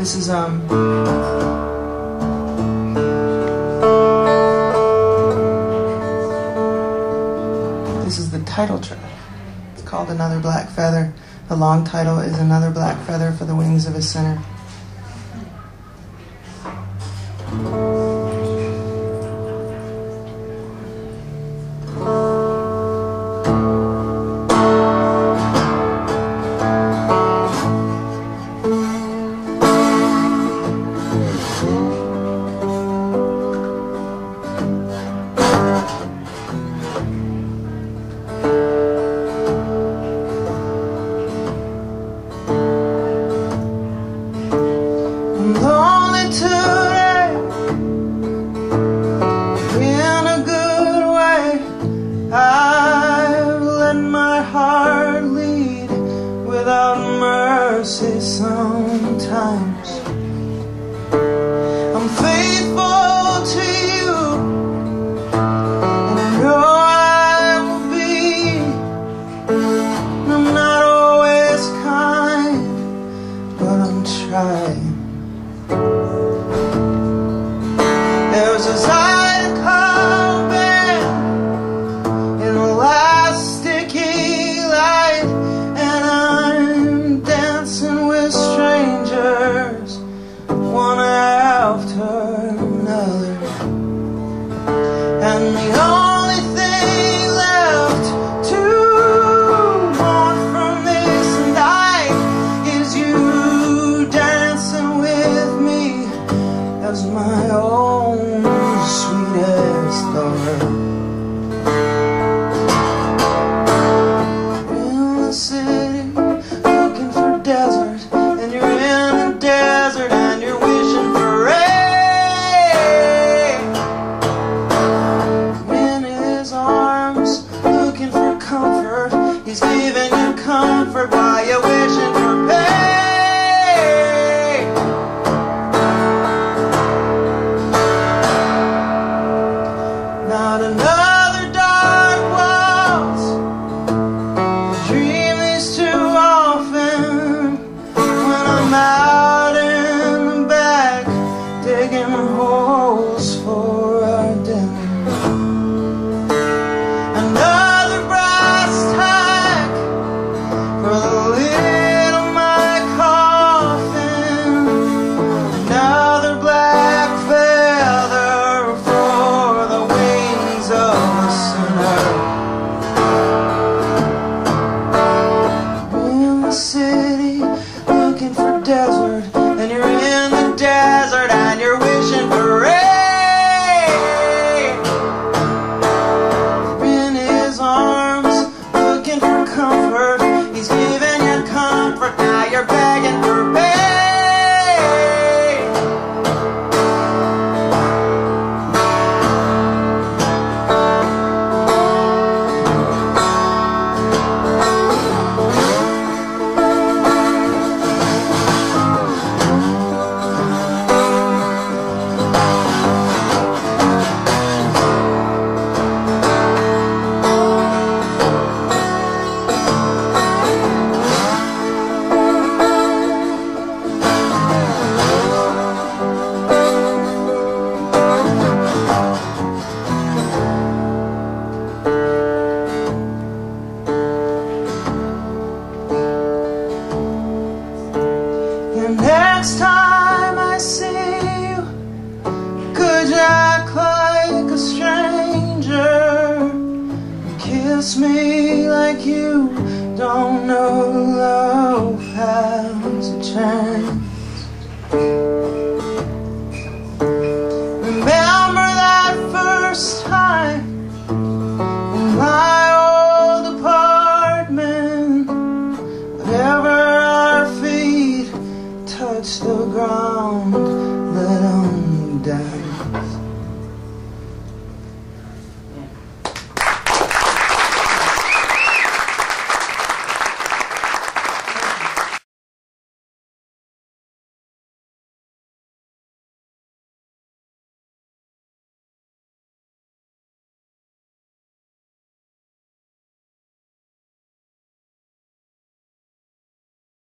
This is the title track. It's called Another Black Feather. The long title is Another Black Feather for the Wings of a Sinner. Sometimes I'm faithful to you, and I know I will be. I'm not always kind, but I'm trying. There's a zydeco band in the last sticky light, and I'm dancing with strangers, one after another. And the only thing left to want from this night is you dancing with me as my own sweetest lover. In the city, looking for desert, and you're in the desert and you're wishing for rain. In his arms, looking for comfort, he's giving you comfort while you're wishing for pain. Not another dark waltz, dream these too often. I'm out in the back, digging holes for our dinner. Another brass tack for the lid of my coffin. Another black feather for the wings of a sinner. In the city, looking for desert, and you're in the desert and you're wishing for rain. In his arms, looking for comfort, he's giving you comfort, now you're begging for pain. Next time I see you, could you act like a stranger? Kiss me like you don't know love has a chance.